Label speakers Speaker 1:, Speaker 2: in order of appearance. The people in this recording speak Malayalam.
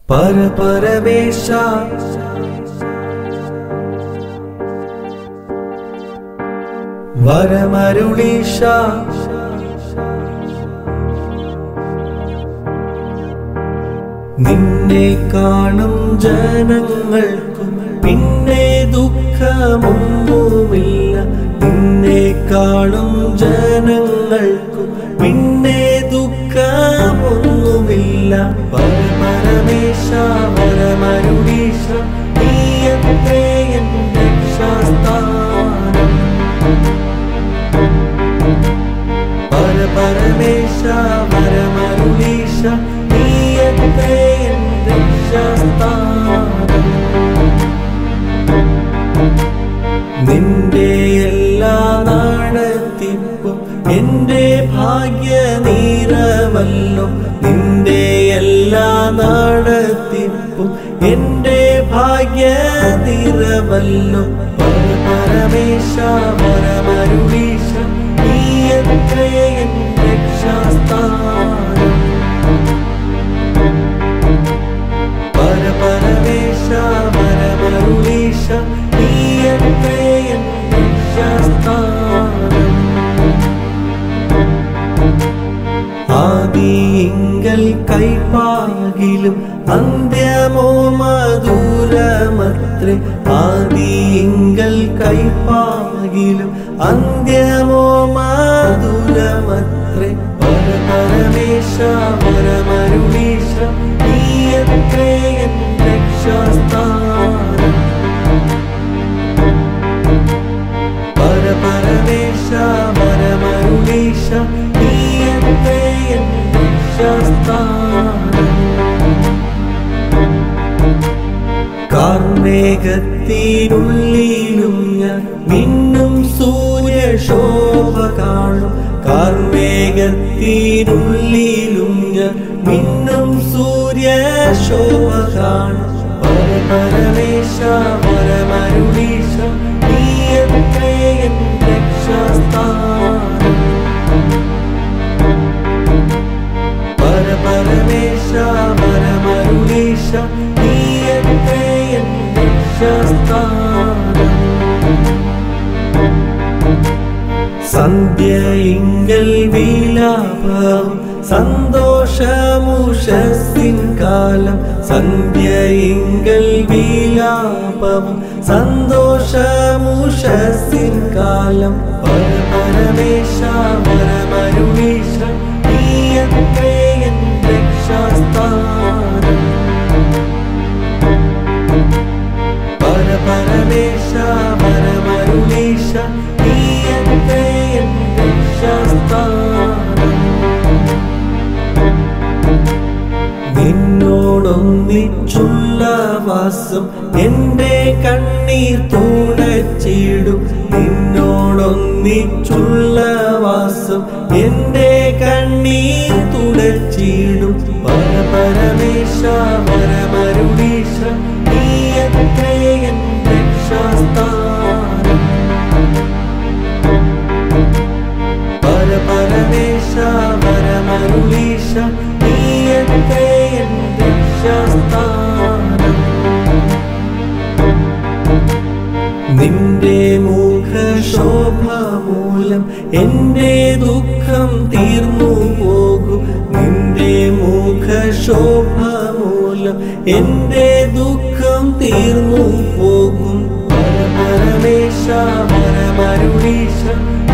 Speaker 1: परमेश वरमरुळीश നിന്നെ കാണും ജനങ്ങൾക്കും പിന്നെ ദുഃഖമൊന്നുമില്ല. നിന്നെ കാണും ജനങ്ങൾക്കും പിന്നെ ദുഃഖമൊന്നുമില്ല. പരമേശ വരമരുളീശ നീയത്രേ എൻ രക്ഷാസ്ഥാനം. പരമേശ വരമരുളീശ നീയത്രേ എൻ രക്ഷാസ്ഥാനം. നിന്റെ എല്ലാ നടത്തിപ്പും എന്റെ ഭാഗ്യ നീരവല്ലോ. നിന്റെ എല്ലാ നടത്തിപ്പും എന്റെ ഭാഗ്യ നീരവല്ലോ. പരമേശ വരമരുളീശ നീയത്രേ എൻ രക്ഷാസ്ഥാനം. പരമേശ വരമരുളീശ നീയത്രേ എൻ രക്ഷാസ്ഥാനം. ആദിയിങ്കൽ കൈപ്പാകിലും അന്ത്യമോ മധുരമത്രേ. ആദിയിങ്കൽ കൈപ്പാകിലും അന്ത്യമോ മധുരമത്രേ. പരമേശ വരമരുളീശ നീയത്രേ എൻ രക്ഷാസ്ഥാനം. പരമേശ വരമരുളീശ നീയത്രേ എൻ രക്ഷാസ്ഥാനം. കാർമേഘത്തിനുള്ളിലും ഞാൻ മിന്നും സൂര്യശോഭ കാണും. കാർമേഘത്തിനുള്ളിലും ഞാൻ മിന്നും സൂര്യശോഭ കാണും. പരമേശ വരമരുളീശ നീയത്രേ എൻ രക്ഷാസ്ഥാനം. പരമേശ വരമരുളീശ നീയത്രേ എൻ രക്ഷാസ്ഥാനം. സന്ധ്യയിങ്കൽ വിലാപവും സന്തോഷമുഷസ്സിൻ കാലം. സന്ധ്യയിങ്കൽ വിലാപവും സന്തോഷമുഷസ്സിൻ കാലം. പരമേശ വരമരുളീശ നീയത്രേ എൻ രക്ഷാസ്ഥാനം. പരമേശ വരമരുളീശ നീയത്രേ എൻ രക്ഷാസ്ഥാനം. നിന്നോടൊന്നിച്ചുള്ള വാസം എന്റെ കണ്ണീർ തുടച്ചിടും. നിന്നോടൊന്നിച്ചുള്ള വാസം എന്റെ കണ്ണീർ തുടച്ചിടും. പരമേശ വരമരുളീശ നീയത്രേ എൻ രക്ഷാസ്ഥാനം. പരമേശ വരമരുളീശ നീയത്രേ എൻ രക്ഷാസ്ഥാനം. നിന്റെ മുഖശോഭ മൂലം എന്റെ ദുഃഖം തീർന്നു പോകും. നിന്റെ മുഖശോഭ മൂലം എന്റെ ദുഃഖം തീർന്നു പോകും. പരമേശ വരമരുളീശ